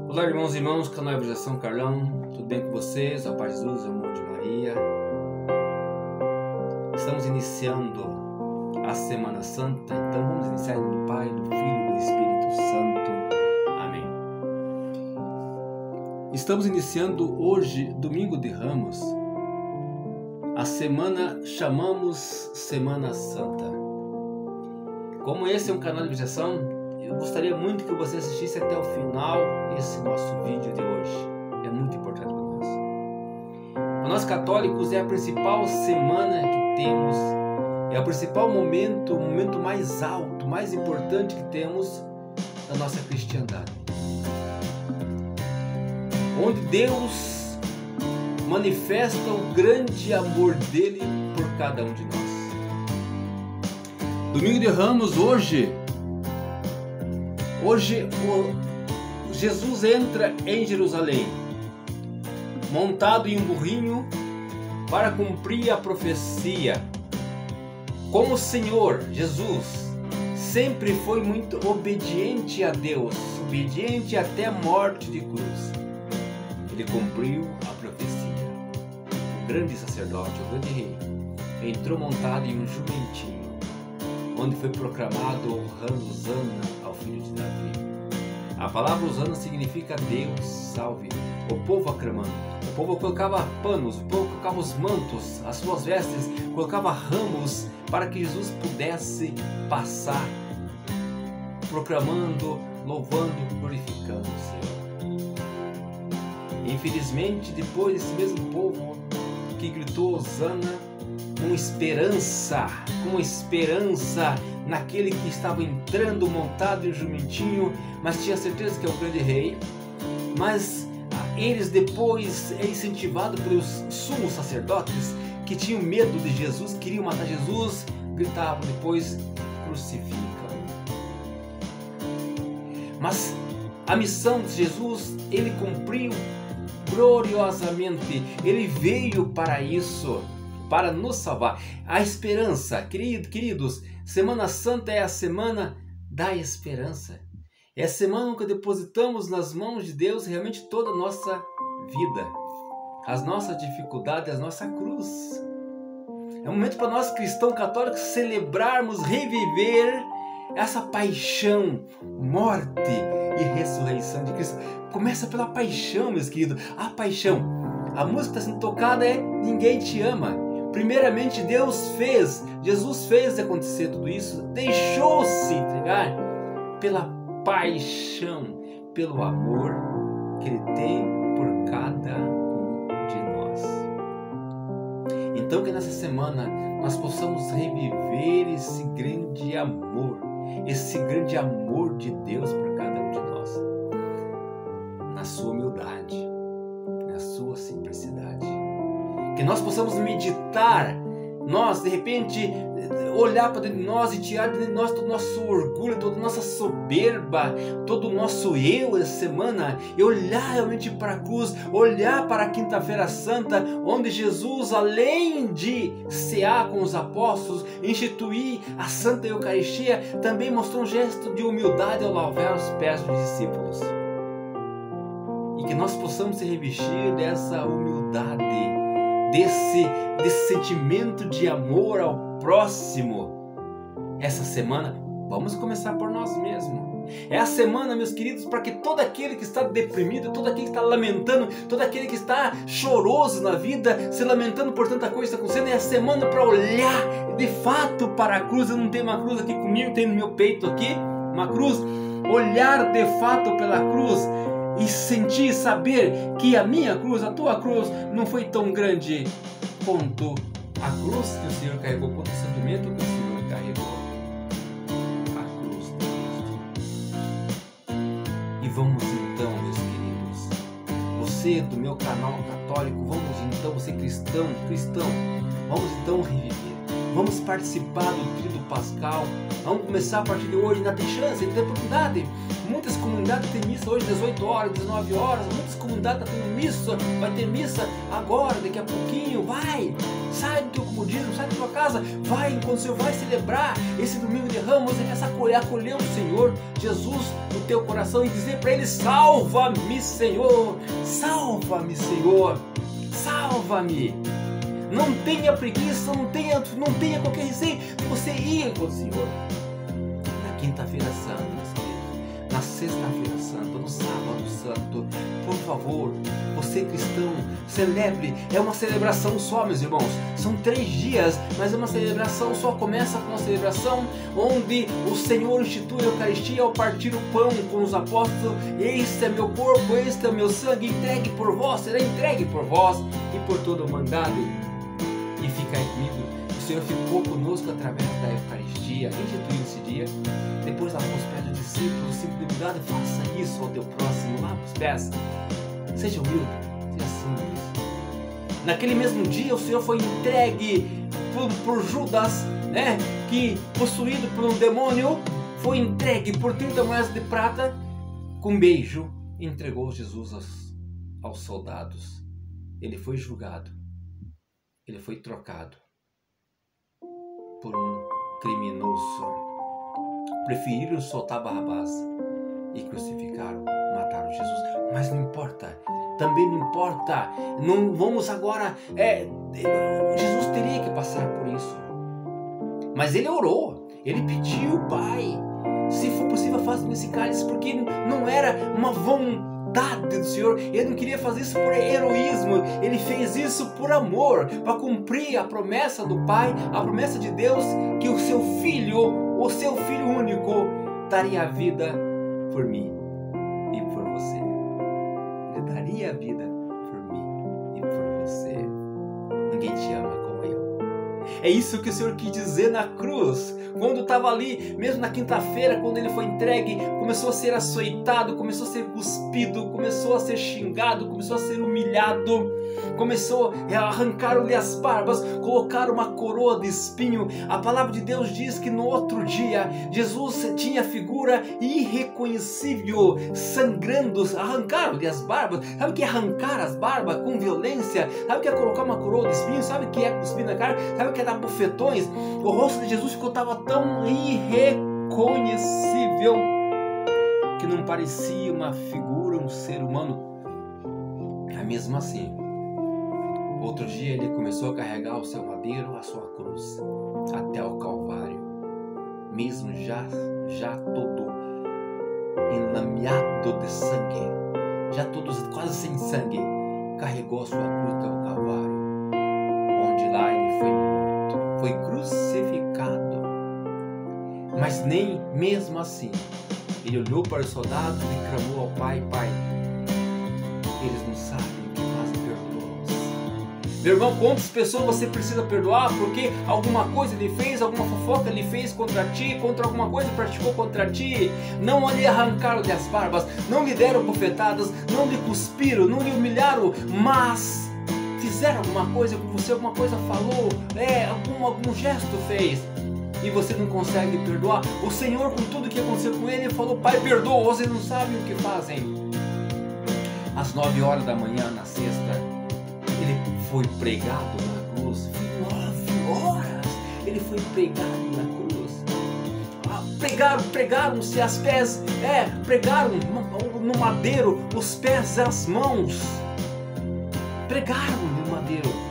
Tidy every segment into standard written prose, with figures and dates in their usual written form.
Olá, irmãos e irmãs, canal Evangelização Carlão, tudo bem com vocês? A paz de Jesus, o amor de Maria. Estamos iniciando a Semana Santa, então vamos iniciar em nome do Pai, do Filho e do Espírito Santo. Amém. Estamos iniciando hoje, domingo de Ramos, a semana chamamos Semana Santa. Como esse é um canal de evangelização, eu gostaria muito que você assistisse até o final esse nosso vídeo de hoje. É muito importante para nós. Para nós católicos é a principal semana que temos, é o principal momento, o momento mais alto, mais importante que temos da nossa cristiandade. Onde Deus manifesta o grande amor dele por cada um de nós. Domingo de Ramos, hoje Jesus entra em Jerusalém, montado em um burrinho para cumprir a profecia. Como o Senhor Jesus sempre foi muito obediente a Deus, obediente até a morte de cruz, ele cumpriu a profecia. O grande sacerdote, o grande rei, entrou montado em um jumentinho, onde foi proclamado honrando Hosana ao filho de Davi. A palavra Hosana significa Deus salve. O povo aclamando. O povo colocava panos, o povo colocava os mantos, as suas vestes, colocava ramos para que Jesus pudesse passar, proclamando, louvando, glorificando o Senhor. Infelizmente, depois esse mesmo povo que gritou Hosana, com esperança naquele que estava entrando montado em um jumentinho, mas tinha certeza que é o grande rei. Mas eles depois, incentivados pelos sumos sacerdotes que tinham medo de Jesus, queriam matar Jesus, gritavam depois: crucifica-o. Mas a missão de Jesus, ele cumpriu gloriosamente. Ele veio para isso, para nos salvar. A esperança, queridos, Semana Santa é a semana da esperança. É a semana que depositamos nas mãos de Deus realmente toda a nossa vida, as nossas dificuldades, a nossa cruz. É um momento para nós cristãos católicos celebrarmos, reviver essa paixão, morte e ressurreição de Cristo. Começa pela paixão, meus queridos, a paixão. A música que está sendo tocada é Ninguém Te Ama. Primeiramente Jesus fez acontecer tudo isso, deixou-se entregar pela paixão, pelo amor que Ele tem por cada um de nós. Então que nessa semana nós possamos reviver esse grande amor de Deus por cada um de nós, na sua humildade, na sua simplicidade. Que nós possamos meditar, nós de repente olhar para dentro de nós e tirar de dentro de nós todo o nosso orgulho, toda a nossa soberba, todo o nosso eu essa semana, e olhar realmente para a cruz, olhar para a Quinta-feira Santa, onde Jesus, além de cear com os apóstolos, instituir a Santa Eucaristia, também mostrou um gesto de humildade ao lavar os pés dos discípulos. E que nós possamos se revestir dessa humildade, desse sentimento de amor ao próximo. Essa semana, vamos começar por nós mesmos. É a semana, meus queridos, para que todo aquele que está deprimido, todo aquele que está lamentando, todo aquele que está choroso na vida, se lamentando por tanta coisa que está acontecendo, é a semana para olhar de fato para a cruz. Eu não tenho uma cruz aqui comigo, tenho no meu peito aqui uma cruz. Olhar de fato pela cruz e sentir, saber que a minha cruz, a tua cruz, não foi tão grande quanto a cruz que o Senhor carregou, quanto o sofrimento que o Senhor carregou. A cruz de Cristo. E vamos então, meus queridos, você do meu canal católico, vamos então, você cristão, vamos então reviver. Vamos participar do Tríduo Pascal. Vamos começar a partir de hoje, ainda tem chance, ainda tem oportunidade. Muitas comunidades têm missa hoje 18 horas, 19 horas. Muitas comunidades estão tendo missa. Vai ter missa agora, daqui a pouquinho. Vai! Sai do teu comodismo, sai da tua casa. Vai, enquanto o Senhor vai celebrar esse domingo de Ramos, você quer acolher o Senhor Jesus no teu coração e dizer para Ele: salva-me, Senhor! Salva-me, Senhor! Salva-me! Não tenha preguiça, não tenha qualquer receio de você ir com o Senhor. Na quinta-feira santa, meus queridos, na sexta-feira santa, no sábado santo, por favor, você cristão, celebre. É uma celebração só, meus irmãos. São 3 dias, mas é uma celebração só. Começa com uma celebração onde o Senhor institui a Eucaristia ao partir o pão com os apóstolos. Este é meu corpo, este é meu sangue, entregue por vós, será entregue por vós e por toda a humanidade. E ficai comigo. O Senhor ficou conosco através da Eucaristia, instituiu esse dia. Depois lavou os pés do discípulo, simples de humildade, faça isso ao teu próximo, lava os pés. Seja humilde, seja simples. Naquele mesmo dia o Senhor foi entregue por Judas, né, que possuído por um demônio, foi entregue por 30 moedas de prata. Com um beijo, entregou Jesus aos soldados. Ele foi julgado. Ele foi trocado por um criminoso. Preferiram soltar Barrabás e crucificaram, mataram Jesus. Mas não importa, também não importa. Não vamos agora. Jesus teria que passar por isso. Mas ele orou, ele pediu: Pai, se for possível, faça-me esse cálice, porque não era uma vontade do Senhor. Ele não queria fazer isso por heroísmo, ele fez isso por amor, para cumprir a promessa do Pai, a promessa de Deus, que o seu filho único, daria a vida por mim e por você. Ele daria a vida por mim e por você. Ninguém te ama como eu. É isso que o Senhor quis dizer na cruz. Quando estava ali, mesmo na quinta-feira, quando ele foi entregue, começou a ser açoitado, começou a ser cuspido, começou a ser xingado, começou a ser humilhado, começou a arrancar-lhe as barbas, colocar uma coroa de espinho. A palavra de Deus diz que no outro dia, Jesus tinha figura irreconhecível, sangrando, arrancaram-lhe as barbas. Sabe o que é arrancar as barbas com violência? Sabe o que é colocar uma coroa de espinho? Sabe o que é cuspir na cara? Sabe o que é dar bufetões? O rosto de Jesus estava tão irreconhecível que não parecia uma figura, um ser humano. Mas mesmo assim, outro dia ele começou a carregar o seu madeiro, a sua cruz, até o Calvário, mesmo já todo enlameado de sangue, já todo quase sem sangue, carregou a sua cruz até o Calvário, onde lá ele foi morto, foi crucificado. Mas nem mesmo assim, ele olhou para os soldados e clamou ao Pai: Pai, eles não sabem o que fazem, perdoa-os. Meu irmão, quantas pessoas você precisa perdoar porque alguma coisa ele fez, alguma fofoca ele fez contra ti, contra alguma coisa praticou contra ti? Não lhe arrancaram-lhe as barbas, não lhe deram bofetadas, não lhe cuspiram, não lhe humilharam, mas fizeram alguma coisa com você, alguma coisa falou, algum gesto fez, e você não consegue perdoar. O Senhor, com tudo que aconteceu com ele, falou: Pai, perdoa, vocês não sabem o que fazem. Às 9 horas da manhã, na sexta, ele foi pregado na cruz. 9 horas ele foi pregado na cruz. Pregaram-se as pés, pregaram no madeiro os pés e as mãos. Pregaram no madeiro.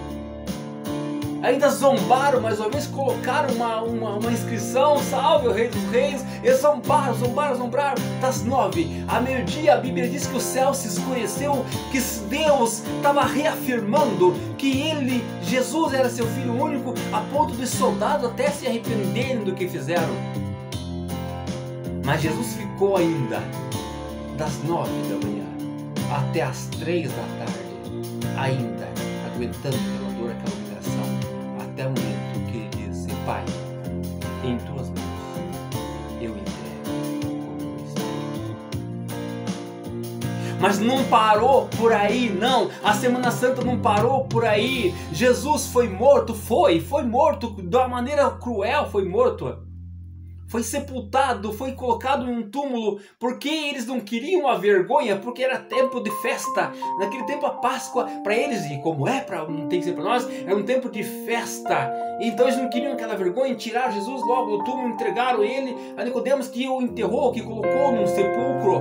Ainda zombaram mais uma vez, colocaram uma inscrição: Salve o Rei dos Reis. Eles zombaram. Das 9 a meio-dia, a Bíblia diz que o céu se escureceu, que Deus estava reafirmando que ele, Jesus, era seu Filho único, a ponto de soldados até se arrependerem do que fizeram. Mas Jesus ficou ainda das 9 da manhã até as 3 da tarde, ainda aguentando aquela dor, aquela humilhação, até o momento que ele disse: Pai, em tuas mãos eu entrego o meu espírito. Mas não parou por aí, não. A Semana Santa não parou por aí. Jesus foi morto, foi morto, de uma maneira cruel foi morto. foi sepultado, foi colocado em um túmulo, porque eles não queriam a vergonha, porque era tempo de festa. Naquele tempo a Páscoa, para eles, e como não tem que ser para nós, era um tempo de festa. Então eles não queriam aquela vergonha, tiraram Jesus logo do túmulo, entregaram ele a Nicodemos, que o enterrou, que colocou num sepulcro.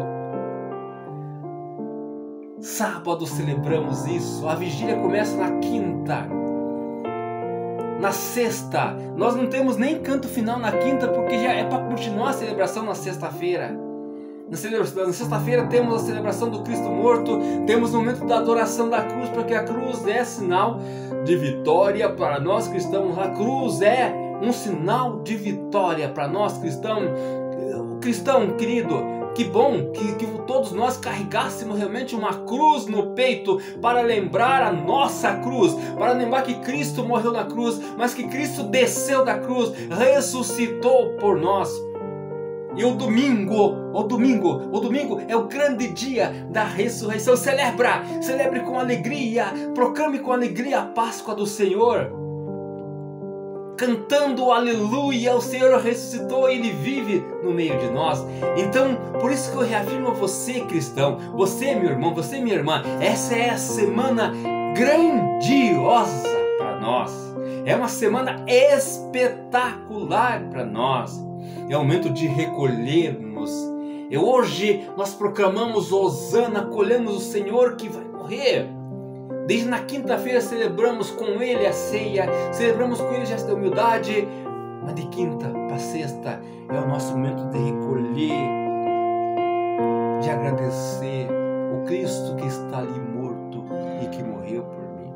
Sábado celebramos isso, a vigília começa na quinta. Na sexta, nós não temos nem canto final na quinta, porque já é para continuar a celebração na sexta-feira. Na sexta-feira temos a celebração do Cristo morto, temos o momento da adoração da cruz, porque a cruz é sinal de vitória para nós cristãos. A cruz é um sinal de vitória para nós cristãos. Cristão querido, que bom que todos nós carregássemos realmente uma cruz no peito para lembrar a nossa cruz, para lembrar que Cristo morreu na cruz, mas que Cristo desceu da cruz, ressuscitou por nós. E o domingo é o grande dia da ressurreição. Celebre com alegria, proclame com alegria a Páscoa do Senhor. Cantando aleluia, o Senhor ressuscitou e Ele vive no meio de nós. Então, por isso que eu reafirmo a você, cristão, você, meu irmão, você, minha irmã, essa é a semana grandiosa para nós. É uma semana espetacular para nós. É o momento de recolhermos. E hoje nós proclamamos Hosana, acolhemos o Senhor que vai morrer. Desde na quinta-feira celebramos com Ele a ceia, celebramos com Ele o gesto da humildade, mas de quinta para sexta é o nosso momento de recolher, de agradecer o Cristo que está ali morto e que morreu por mim.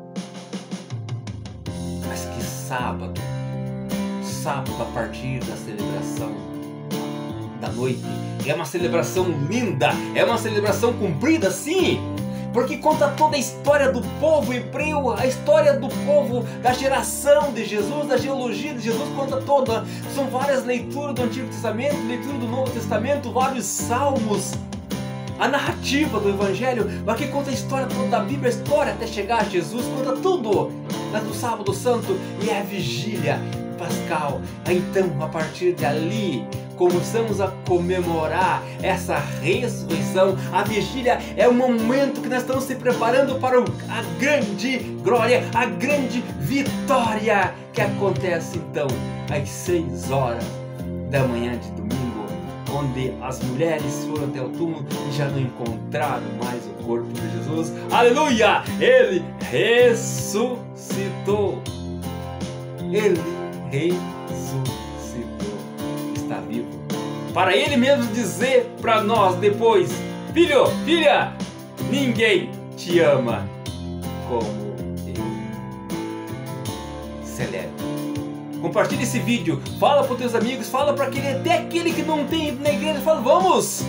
Mas que sábado a partir da celebração da noite, é uma celebração linda, é uma celebração cumprida, sim! Porque conta toda a história do povo hebreu, a história do povo, da geração de Jesus, da genealogia de Jesus, conta toda. São várias leituras do Antigo Testamento, leitura do Novo Testamento, vários salmos. A narrativa do Evangelho, aqui conta a história toda da Bíblia, a história até chegar a Jesus, conta tudo. Do Sábado Santo e a vigília pascal. Então, a partir dali, começamos a comemorar essa ressurreição. A vigília é o momento que nós estamos se preparando para a grande glória, a grande vitória que acontece então às 6 horas da manhã de domingo, onde as mulheres foram até o túmulo e já não encontraram mais o corpo de Jesus. Aleluia! Ele ressuscitou. Ele ressuscitou. Está vivo. Para Ele mesmo dizer para nós depois: filho, filha, ninguém te ama como eu. Celebre. Compartilhe esse vídeo, fala para os teus amigos, fala para até aquele que não tem ido na igreja, fala: vamos,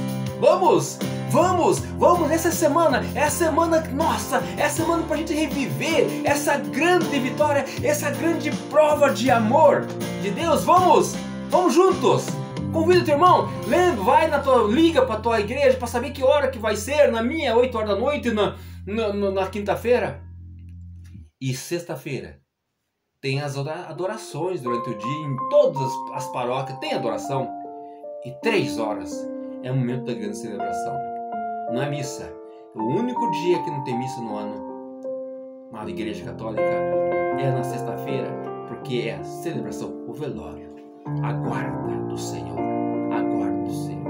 essa semana, é a semana, nossa, é a semana para a gente reviver essa grande vitória, essa grande prova de amor de Deus. Vamos juntos. Convida o teu irmão, lembra, liga para a tua igreja para saber que hora que vai ser. Na minha, 8 horas da noite, na quinta-feira. E sexta-feira tem as adorações durante o dia, em todas as paróquias tem adoração. E 3 horas é o momento da grande celebração. Não é missa. O único dia que não tem missa no ano, na igreja católica, é na sexta-feira, porque é a celebração, o velório, a guarda do Senhor, a guarda do Senhor.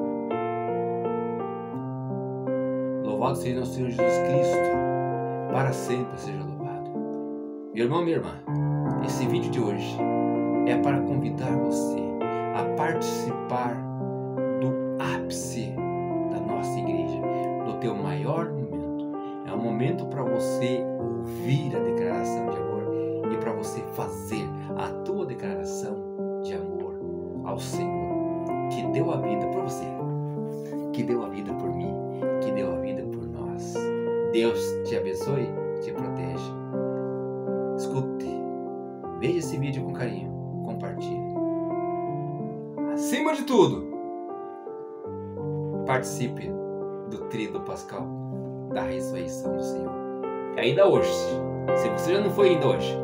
Louvado seja nosso Senhor Jesus Cristo, para sempre seja louvado. Meu irmão, minha irmã, esse vídeo de hoje é para convidar você a participar do ápice da nossa igreja, do teu maior momento. É um momento para você ouvir a declaração de amor e para você fazer a tua declaração de amor ao Senhor, que deu a vida por você, que deu a vida por mim, que deu a vida por nós. Deus te abençoe, te protege. Escute, veja esse vídeo com carinho, compartilhe. Acima de tudo, participe do Tríduo Pascal da ressurreição do Senhor. Ainda hoje, se você já não foi ainda hoje,